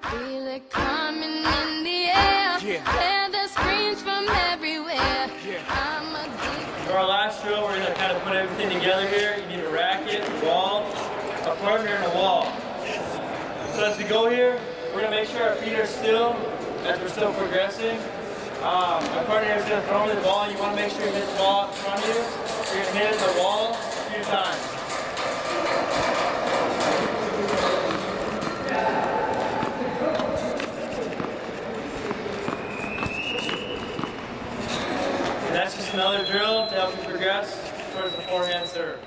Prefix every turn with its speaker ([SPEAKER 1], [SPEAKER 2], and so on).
[SPEAKER 1] Feel it coming in the air. Hear the screams from everywhere. I'm addicted.
[SPEAKER 2] For our last drill, we're going to kind of put everything together here. You need a racket, a ball, a partner, and a wall. So as we go here, we're going to make sure our feet are still as we're still progressing. Our partner is going to throw me the ball, and you want to make sure you hit the ball in front of you. You're going to hit it in the wall a few times. And that's just another drill to help you progress towards the forehand serve.